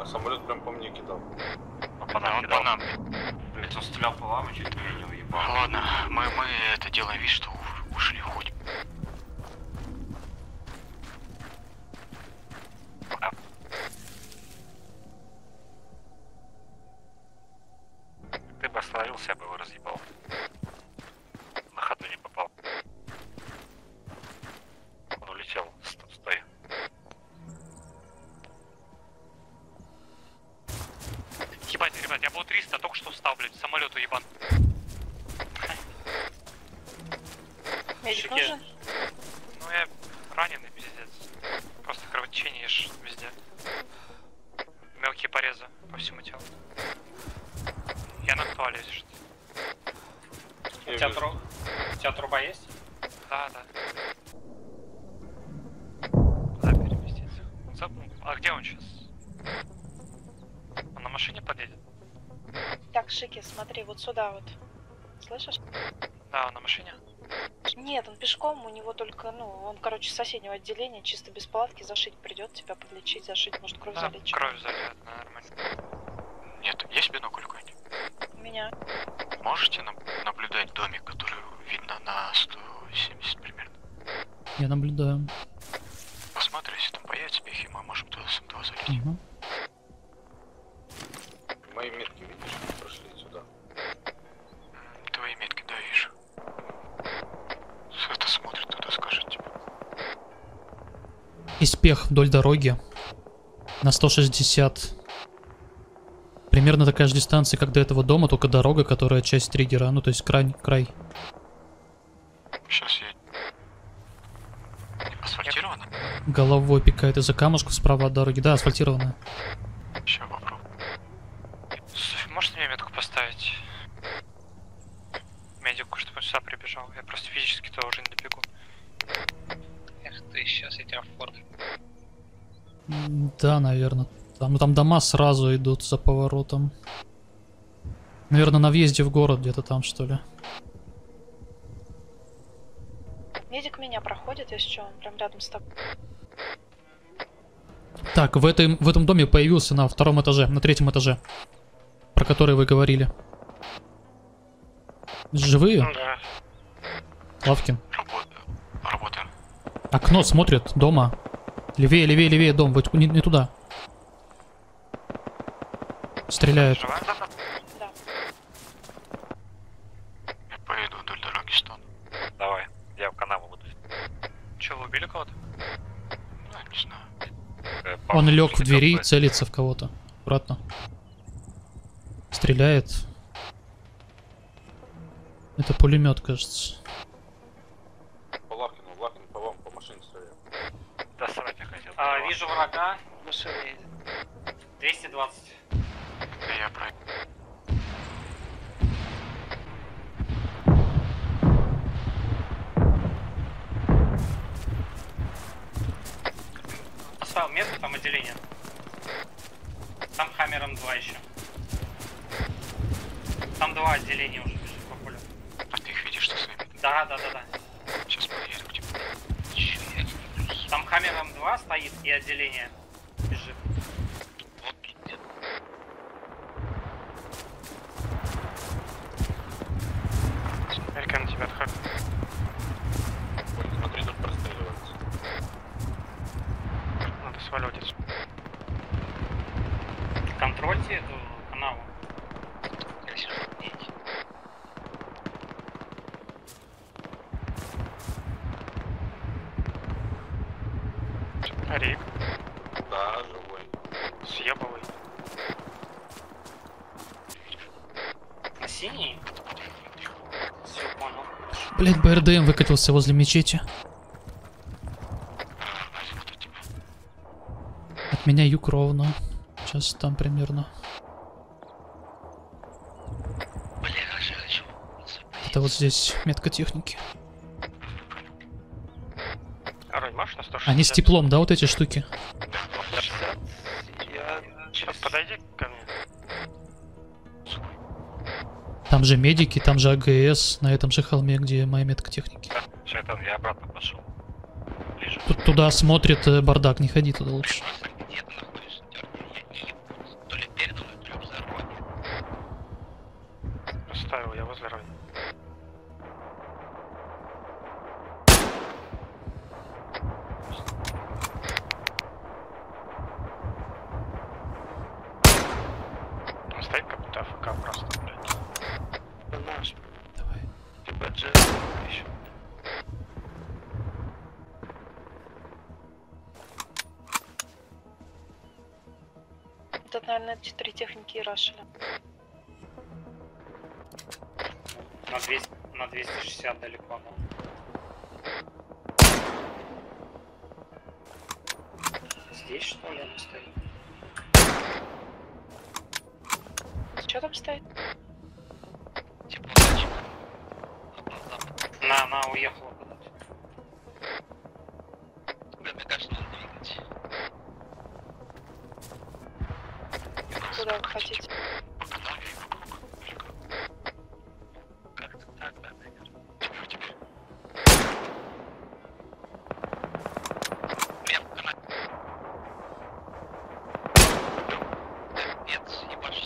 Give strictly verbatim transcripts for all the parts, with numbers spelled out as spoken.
А самолет прям по мне кидал. А по нам кидал. Нам. Блять, он стрелял по вам, чуть меня не уебал. Ладно, мы, мы это делаем вид, что ушли, уходим. Ты бы остановился, я бы его разъебал. На ходу не попал. Он улетел. Стой. Ебать, ребят, я был триста, только что встал, блядь, самолет уебан. Медик нужен? Ну я раненый, пиздец. Просто кровотечение ешь везде. Мелкие порезы по всему телу. Я на актуале, если что. У тебя, тру... У тебя труба есть? Да, да. Куда переместиться? А где он сейчас? Он на машине подъедет? Так, Шики, смотри, вот сюда вот. Слышишь? Да, он на машине. Нет, он пешком, у него только, ну, он, короче, с соседнего отделения, чисто без палатки, зашить придет, тебя подлечить, зашить, может, кровь да, залечить. Кровь зальет, нормально. Нет, есть бинокль какой-нибудь? У меня. Можете на наблюдать домик, который видно на сто семьдесят примерно? Я наблюдаю. Посмотри, если там появятся пехи, мы можем туда с эм два залить. Угу. Мои метки, видишь, прошли сюда. Твои метки, да, вижу. Это смотрит туда, скажет тебе. Есть пех вдоль дороги. На сто шестьдесят. Примерно такая же дистанция, как до этого дома, только дорога, которая часть триггера. Ну, то есть край. край. Сейчас я... Асфальтировано? Головой пикает из-за камушка справа от дороги. Да, асфальтированная. Сейчас попробую. Можете мне метку поставить? Медику, чтобы он сюда прибежал. Я просто физически-то уже не добегу. Эх ты, сейчас я тебя оформлю. Да, наверное. Там, ну, там дома сразу идут за поворотом. Наверное, на въезде в город где-то там, что ли. Медик меня проходит, если что, он прям рядом с тобой. Так, в, этой, в этом доме появился на втором этаже, на третьем этаже. Про который вы говорили. Живые? Да. Лавкин. Работаем. Окно смотрит, дома. Левее, левее, левее дом, вот не, не туда. Стреляют. Да. Я поеду вдоль дороги, что? Давай, я в канаву буду. Че, вы убили кого-то? Ну, не знаю. Э, Он лег в двери, целится в кого-то. Аккуратно. Стреляет. Это пулемет, кажется. По Лавкину, Лавкин по вам, по машине стреляет. Да, срать я хотел. А, вижу врага. Машина едет. двести двадцать. Да я про... Поставил метку, там отделение. Там Хаммером два еще. Там два отделения уже бежит по полю. А ты их видишь, что своими? Да, да, да, да. Сейчас подъедем к тебе. Там Хаммером два стоит и отделение бежит. Вот пиздец. Американ тебя отходит. Смотри, тут простреливается. Надо сваливать отсюда. Контрольте эту канаву. Рик. Да, живой. Съебывай. На синий? Все, понял. Блять, БРДМ выкатился возле мечети. От меня юг ровно. Сейчас там примерно. Это вот здесь метка техники. Арой, можешь на сто шестьдесят? Они с теплом, да, вот эти штуки? Я... Сейчас подойди ко мне. Там же медики, там же АГС, на этом же холме, где моя метка техники. Да, все, это я обратно пошел. Ближе. Тут туда смотрит э, бардак, не ходи туда лучше. Тут, наверное, эти три техники и рашили. На двести, на двести шестьдесят далеко, да. Здесь что ли она стоит? Что там стоит? Типа удачи. На, она уехала куда-то. Мне кажется, надо двигать. Куда вы хотите? Как-то так, да, наверное. Теперь, теперь. Нет, она... Нет, ебашь.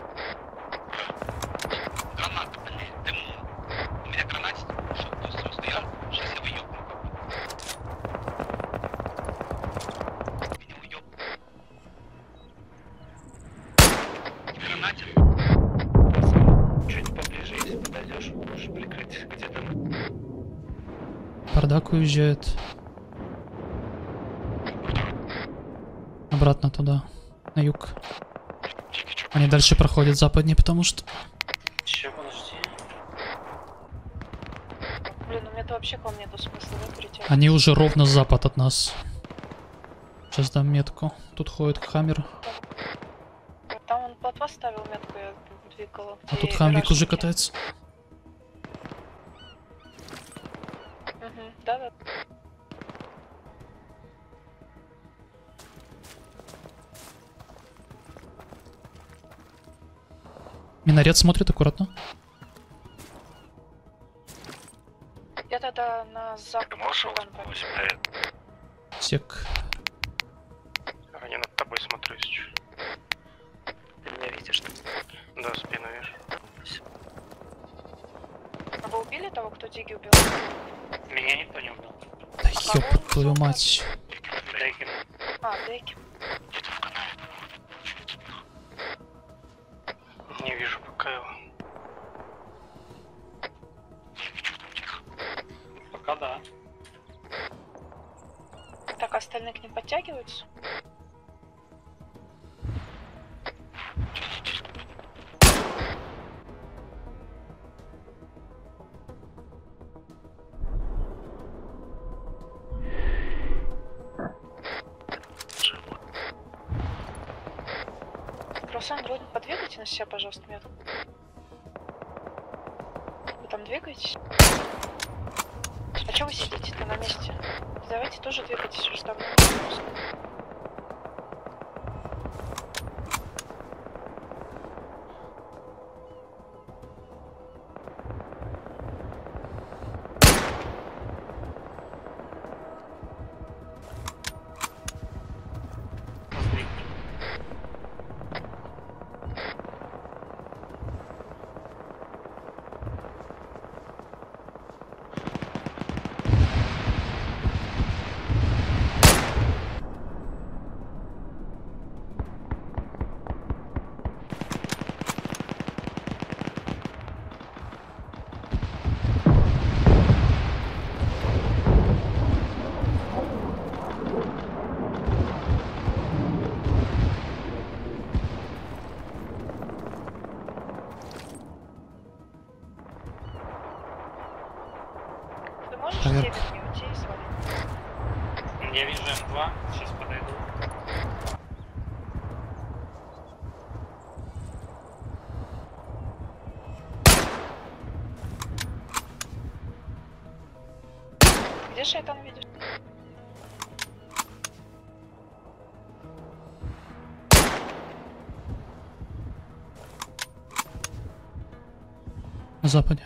Граната, блядь, дыму. У меня гранатик, что просто стоял, сейчас я выебну. Меня уеб. Гранатик. Чуть поближе, если подойдешь, можешь прикрыть где-то. Бардак уезжает. Обратно туда, на юг. Они дальше проходят западнее, потому что... Че, подожди. Блин, ну мне-то вообще к вам нету смысла, да, перетягивать? Они уже ровно запад от нас. Сейчас дам метку. Тут ходит хаммер. Там он под вас ставил метку, я двигала. А тут И хамвик уже рашники. катается. Угу, да-да. Минарет смотрит аккуратно. Я тогда на запад. Ты можешь шаган пойду. Сек. Я над тобой смотрю, если что. Ты меня видишь, да? Да, спину вижу. А вы убили того, кто Диги убил? Меня никто не убил. Да ёб твою мать. Дейкин. А, Дейки. Не вижу пока его. Пока да. Так, остальные к ним подтягиваются? Руслан, Родин, подвигайте на себя, пожалуйста, метку. Вы там двигаетесь? А что вы сидите-то на месте? Давайте тоже двигайтесь, уже давно не выпуск. Ты можешь Проверка. север не уйти и свалить? Я вижу эм два, сейчас подойду. Где шайтан видишь? На западе.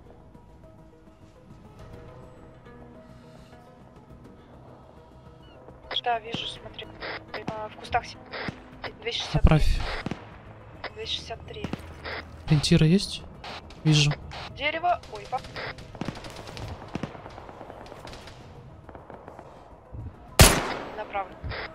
Да, вижу, смотри. А, в кустах се- двести шестьдесят три. Направь. двести шестьдесят три. Ориентиры есть? Вижу. Дерево. Ой, пап. Направо.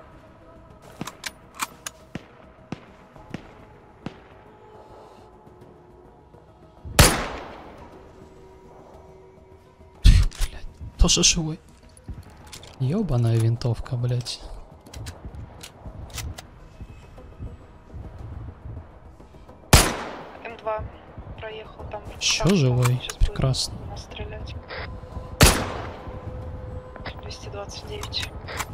Блять, тоже живой. Ёбаная винтовка, блять. два проехал там. Еще там, живой? сейчас будет Прекрасно. нас стрелять. двести двадцать девять.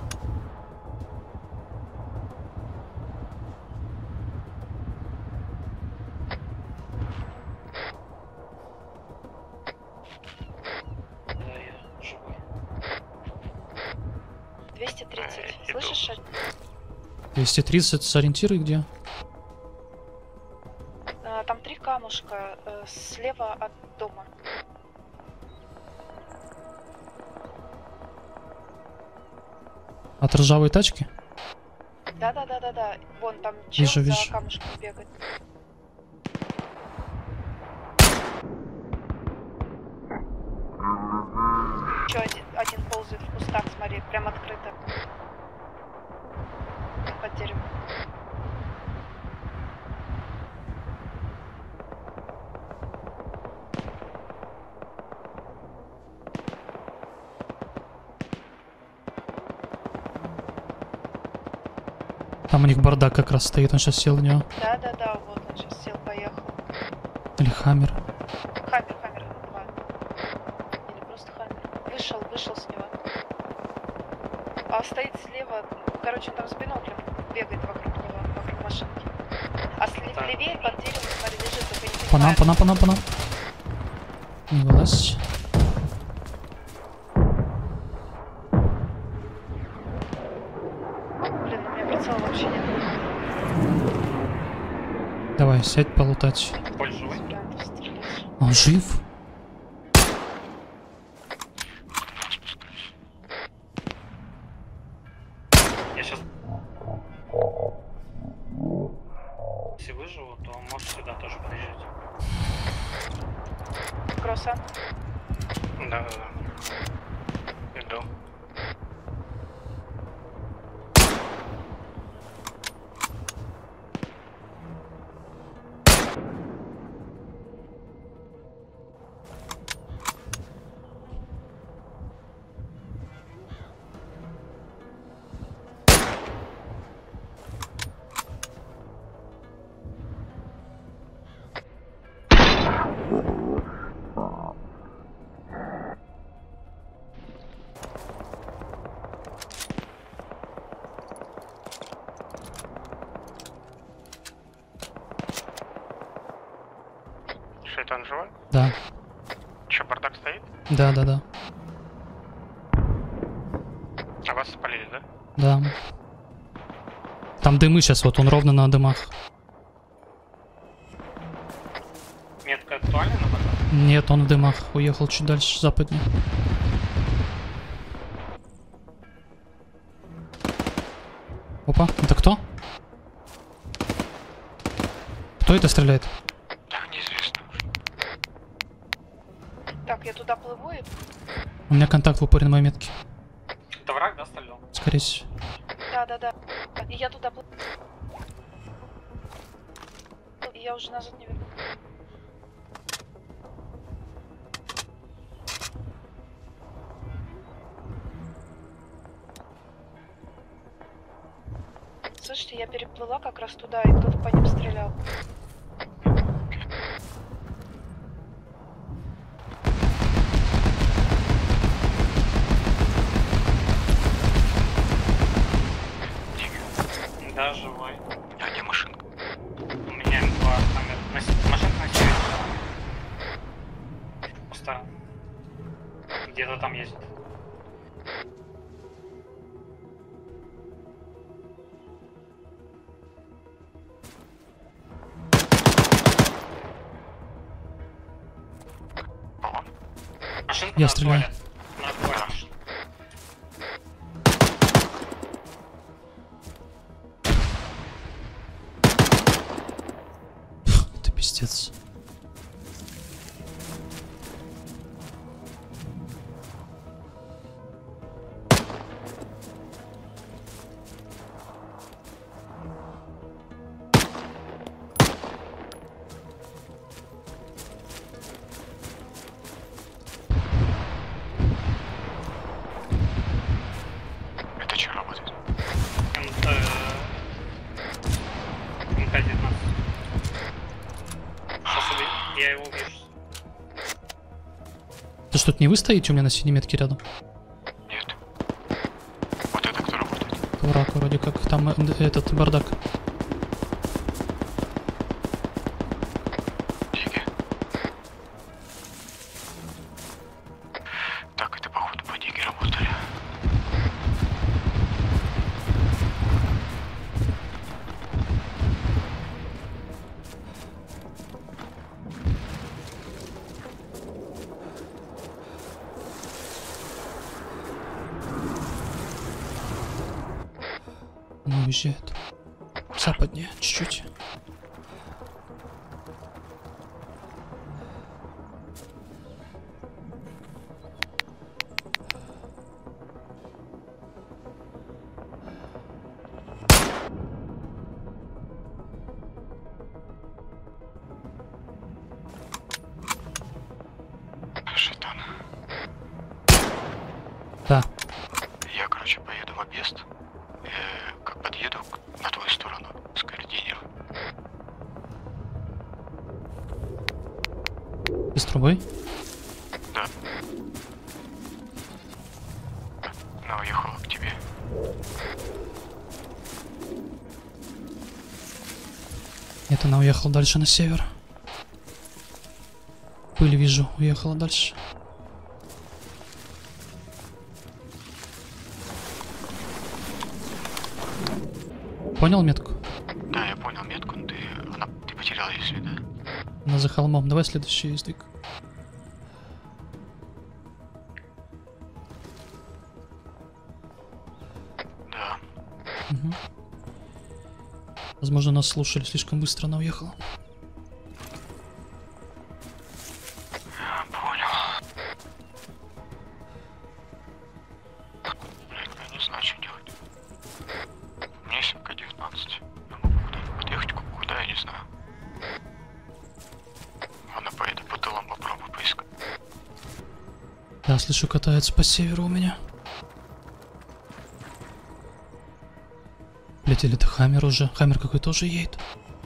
Да, я живой. двести тридцать. Эй, иду. Слышишь? двести тридцать с ориентирой где? А, там три камушка э, слева от дома. От ржавой тачки? Да-да-да-да-да. Вон там чел Вижу, за вижу. камушком бегает. Еще один, один ползает в кустах, смотри, прям открыто. Под деревом. Там у них бардак как раз стоит, он сейчас сел в него. Да-да-да, вот он сейчас сел, поехал. Или хаммер. Хаммер, хаммер два. Или просто хаммер. Вышел, вышел с него. А стоит слева, короче, он там с биноклем бегает вокруг него, вокруг машинки. А слева Так. левее под деревом, смотри, лежит, только не По нам, понимаю. по нам, по нам, по нам. Не вылазь. Блин, у меня прицела вообще нет. Давай, сядь полутать. Поль живой? Вариантов стрелять. Он жив? Я сейчас... Если выживу, то может сюда тоже приезжать. Кросса. Да, да, да. Иду. Шайтан живой? Да. Че, бардак стоит? Да, да, да. А вас спалили, да? Да. Там дымы сейчас, вот он ровно на дымах. Метка актуальна на базаре? Нет, он в дымах. Уехал чуть дальше, западнее. Опа, это кто? Кто это стреляет? Да, неизвестно. Так, я туда плыву и... У меня контакт в упоре на моей метке. Это враг, да, стрелял? Скорее всего. Да-да-да. И я туда плыву. И я уже назад не верну. Слышите, я переплыла как раз туда, и кто-то по ним стрелял. Да, живой. А где машинка? У меня М два камер. На с- машинка на севере. Просто где-то там есть. О, Машинка Я на стреляю. туалет. На туалет. Это пиздец. это что работает? МК девятнадцать. что, это не вы стоите у меня на синей метке рядом? Нет. Вот это кто работает? Враг вроде как. Там э, этот бардак. Диги. Так, это походу по Диге работали. Она уезжает. Западнее, чуть-чуть. Шайтан. Да. Я, короче, поеду в объезд. Э, как подъеду к- на твою сторону, скоординирую. Ты с трубой? Да. Она уехала к тебе. Нет, она уехала дальше на север. Пыль вижу, уехала дальше. Понял метку? Да, я понял метку, но ты, она, ты потерял ее из вида. Она за холмом. Давай следующий сдвиг. Да. Угу. Возможно, нас слушали, слишком быстро она уехала. Понял. Блин, я не знаю, что делать. У меня есть эм ка девятнадцать. Я могу куда-нибудь подъехать, ку- куда, я не знаю. Ладно, поеду по тылам, попробую поискать. Да, слышу, катается по северу у меня. Блять, или это Хаммер уже? Хаммер какой-то уже едет.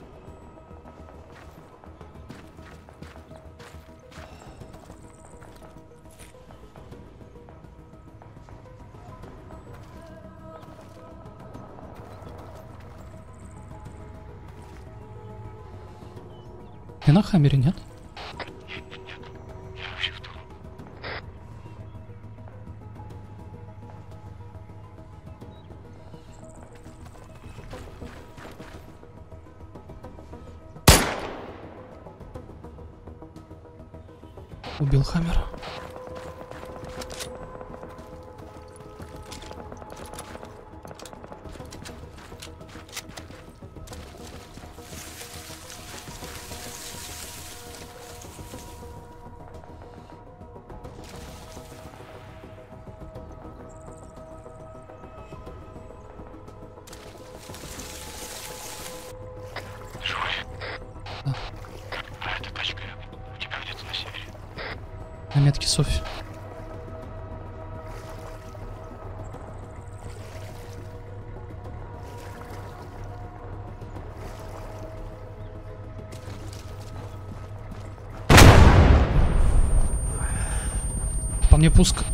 Ты на Хаммере, нет? Я вообще в тылу. Убил Хаммера. Живой? Да. А эта тачка у тебя где-то на севере. На метке Софи. По мне пуск.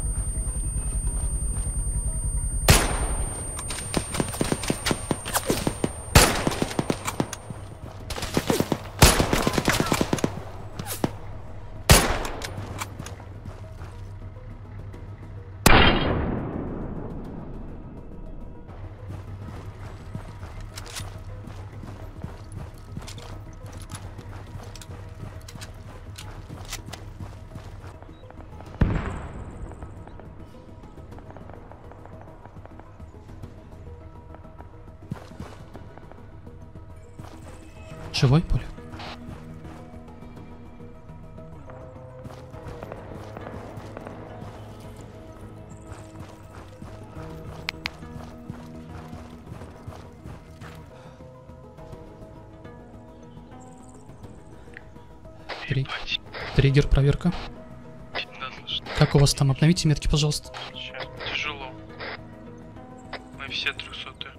Живой, Поля? Три. Триггер, проверка. Да, слышно. Как у вас там? Обновите метки, пожалуйста. Сейчас тяжело. Мы все трехсотые.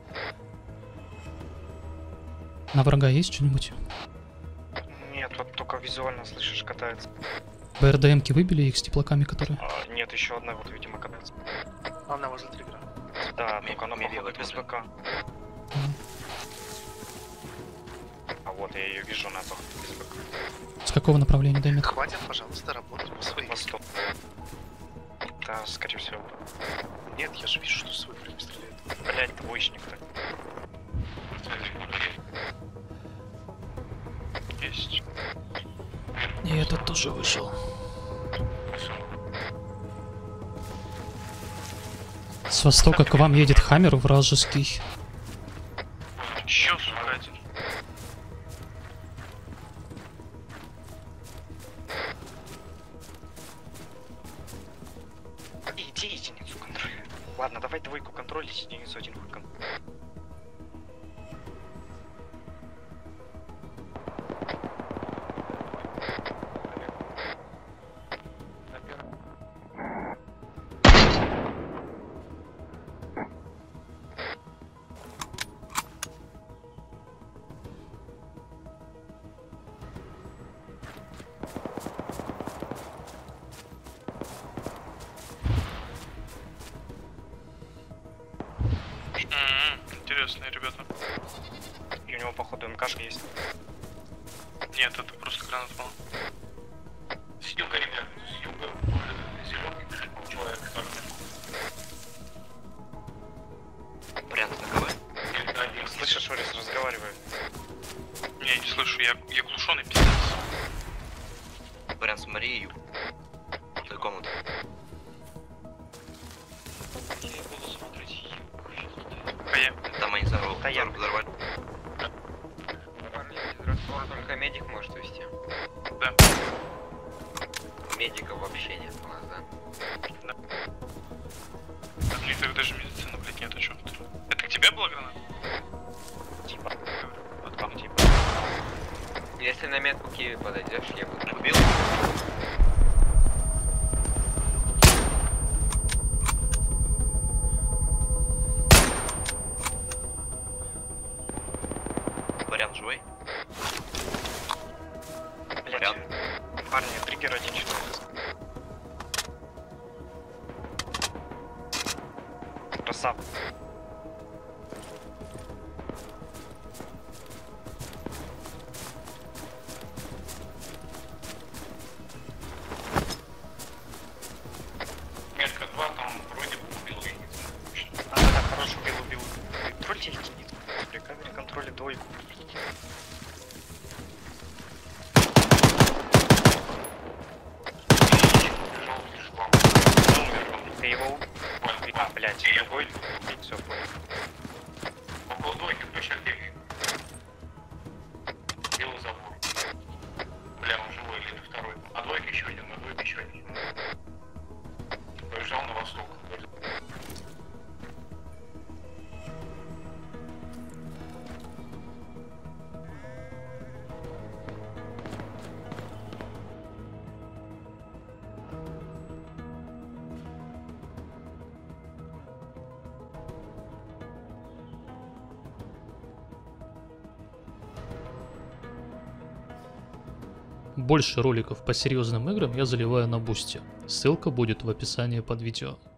На врага есть что-нибудь? Нет, вот только визуально слышишь, катается. БРДМки выбили их с теплаками, которые... А, нет, еще одна вот, видимо, капец. Она возле триггера. Да, только она походу без БК. А вот, я ее вижу, она походу без БК. С какого направления, Дэмит? Хватит, пожалуйста, работать по своей. Восток. Да, скорее всего. Нет, я же вижу, что свой прям стреляет. Блять, двоечник-то. Есть. И этот тоже вышел. С востока к вам едет Хаммер вражеский. Еще, сука, один. Иди единицу контроля. Ладно, давай двойку контролить, единицу один хуй кон- М-м, интересные ребята. И у него, походу, МКшка есть. Нет, это просто гранат был. С юга, ребят, с юга. Зеленый пришел человек. Вариант на КВ. Слышишь, Орис разговаривает. Я не слышу, я, я глушеный пиздец. Вариант с Марией. До комнаты. Я буду смотреть. Кая. Там они взорвали. Взорвали. Раствор только медик может вести. Да. Медиков вообще нет у нас, да? У них так даже медицины, блядь, нет, о чем ты. Это к тебе была граната? Типа. Вот там типа. Если на метку Киви подойдешь, я буду. Убил? Вариант живой? Вариант. Парни, триггер один человек. Красав. Метка два, там вроде бы убил единицу. А, да, да, хороший убил, убил. Контрольте единицу. При камере контроля двойку. Ты его... А, блядь, другой. Все, понял. Около двойки точно бегает. Белый забор. Бля, он живой или это второй? А двойка еще один, а двойка еще один. Побежал на восток. Больше роликов по серьезным играм я заливаю на Бусти. Ссылка будет в описании под видео.